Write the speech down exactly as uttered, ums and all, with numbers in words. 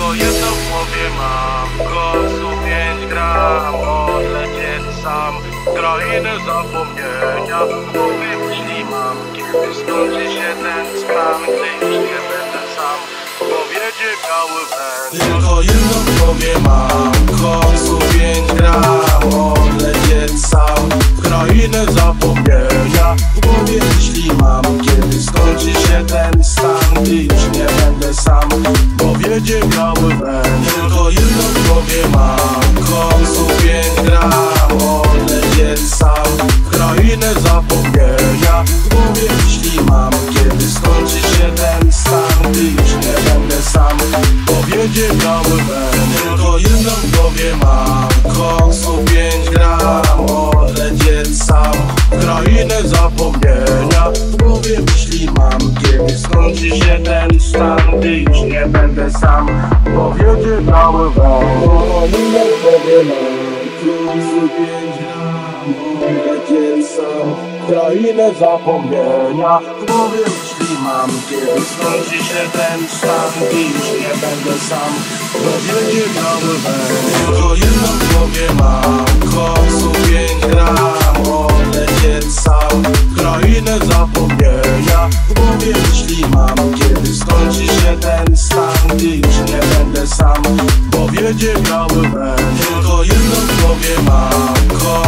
Tylko jedno w głowie mam, koksu pięć gram. Odlecieć sam, krainę zapomnienia. W głowie myśli mam, kiedy skończy się ten stan, gdy już nie będę sam, bo wiedzie biały węż. Tylko jedno w głowie mam, koksu pięć gram. Odlecieć sam, krainę zapomnienia. W głowie myśli mam, kiedy skończy się ten stan, gdy już nie będę sam, bo wiedzie biały węż. Tylko jedno w głowie mam, koksu pięć gram. Odlecieć sam, krainę zapomnienia. W głowie myśli mam, kiedy skończy się ten stan, gdy już nie będę sam, bo wiedzie biały węż. Tylko jedno w głowie mam, koksu pięć gram. Odlecieć sam, krainę zapomnienia. W głowie myśli mam, kiedy skończy się ten stan, gdy już nie będę sam, bo wiedzie biały węż. Tylko jedno w głowie mam, koksu pięć gram. Odlecieć sam, krainę zapomnienia. W głowie myśli mam, kiedy skończy się ten stan, gdy już nie będę sam, bo wiedzie biały węż. Tylko jedno w głowie mam, koksu pięć gram. Odlecieć sam, krainę zapomnienia. W głowie myśli mam, kiedy skończy się ten stan, gdy już nie będę sam, bo wiedzie biały węż. Tylko jedno w głowie mam,